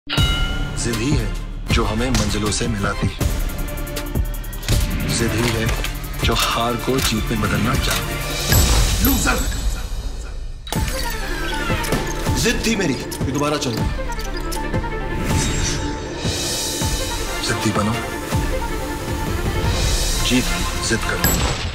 जिद ही है जो हमें मंजिलों से मिलाती है। जिद ही है जो हार को जीत में बदलना चाहती है। लूजर। जिद थी मेरी कि दोबारा चलूं। जिद्दी बनो, जीत जिद करो।